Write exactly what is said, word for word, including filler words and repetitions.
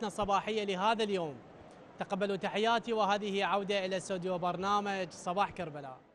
حلقتنا الصباحية لهذا اليوم. تقبلوا تحياتي، وهذه عودة إلى استوديو برنامج صباح كربلاء.